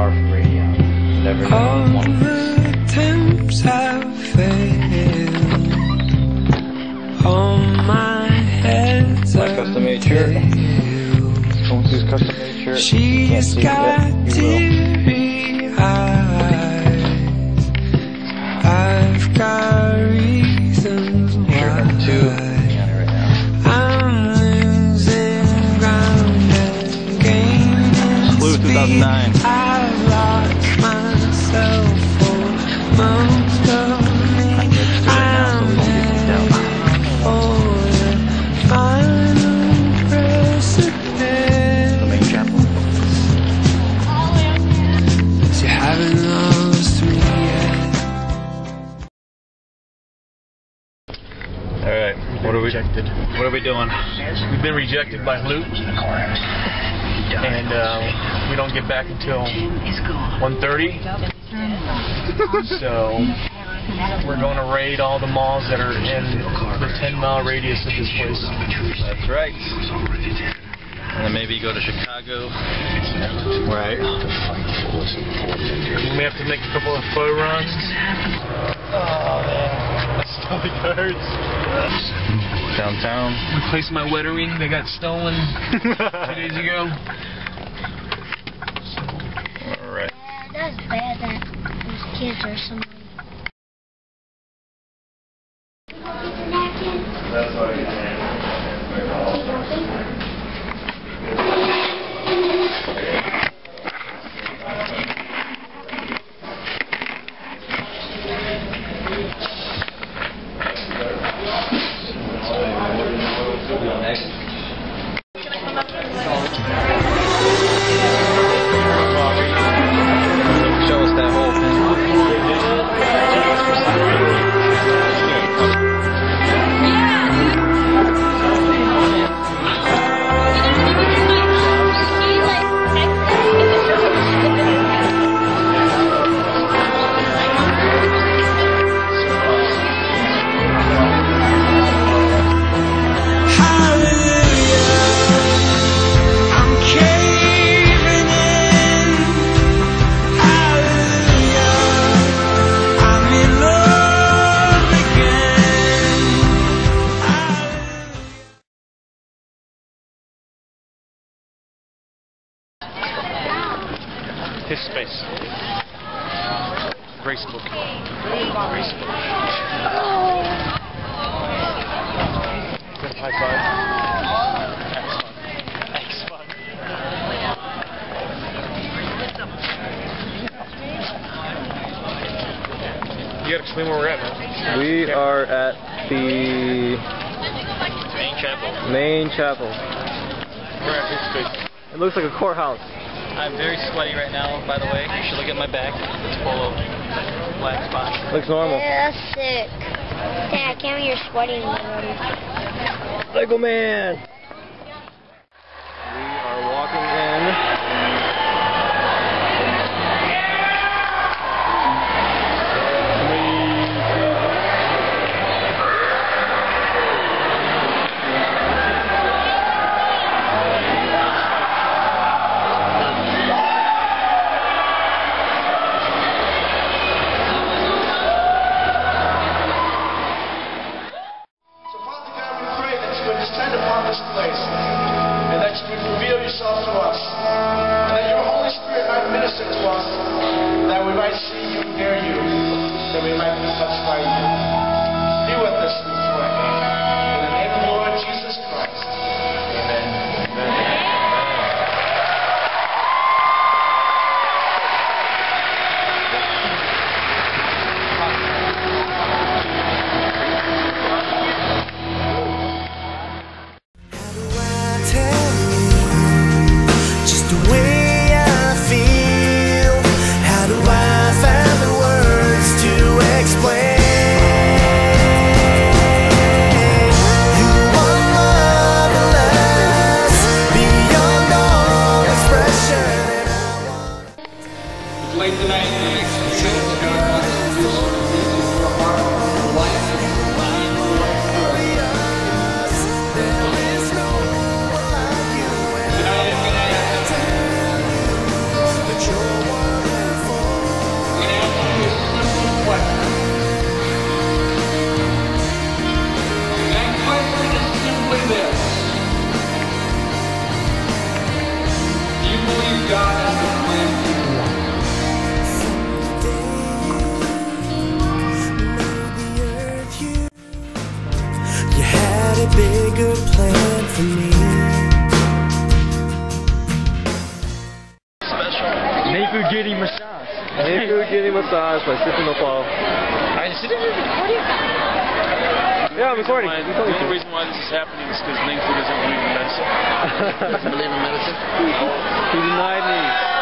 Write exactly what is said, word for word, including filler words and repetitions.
power for radio. Never All one. the attempts have failed. All my heads My are custom made shirt. Koobxwm's custom made shirt. She's got teary eyes. I've got reasons why. Shirt number two. Got it right now. I'm losing ground and gaining Hlub two thousand nine. speed. I've lost myself for most of me. I'm heading for the final precipice. The main chapel. So you haven't lost me yet. Alright, what are we rejected. What are we doing? We've been rejected by Hlub, and uh, we don't get back until one thirty. So we're going to raid all the malls that are in the ten mile radius of this place. That's right. And then maybe go to Chicago. Right. We may have to make a couple of faux runs. Oh man, my stomach hurts. Downtown. Replaced my wedding that got stolen two days ago. Alright. Yeah, that's bad that those kids are so mean. Show us that whole thing. His space. Gracebook. Gracebook. Good high five. X fun. X fun. You gotta explain where we're at, man. We are at the Main chapel. main chapel. We're at his space. It looks like a courthouse. I'm very sweaty right now, by the way. You should look at my back. It's full of black spots. Looks normal. Yeah, that's sick. Dad, I can't believe you're sweating already. Lego Man! We are walking in. Descend upon this place, and that you would reveal yourself to us, and that your Holy Spirit might minister to us, that we might see you, hear you, that we might be touched by you. Be with us, we pray. In the name of the Lord Jesus Christ. Amen. Amen. bigger plan for me. Ningfue getting massage. Ningfue getting massage by Sipping the Fall. Are you sitting there recording? Yeah, I'm recording. Why, the only reason why this is happening is because Ningfue doesn't believe in medicine. Doesn't believe in medicine? He denied me.